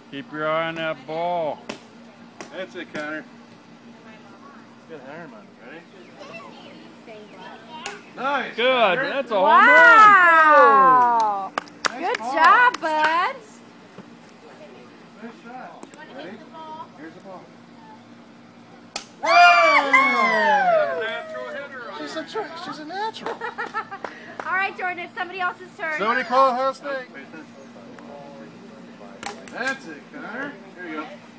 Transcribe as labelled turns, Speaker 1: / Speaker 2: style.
Speaker 1: Keep your eye on that ball.
Speaker 2: That's it, Connor. Good iron man. Ready? Nice.
Speaker 1: Good.
Speaker 2: Connor.
Speaker 1: That's a home run.
Speaker 3: Wow.
Speaker 2: Nice
Speaker 3: Good
Speaker 2: ball.
Speaker 3: job, bud.
Speaker 2: Nice shot. Ready? Here's the ball.
Speaker 1: Natural hitter.
Speaker 2: She's a natural.
Speaker 3: All right, Jordan, it's somebody else's turn.
Speaker 2: Somebody call Ohio State. That's it, Connor. Here you go.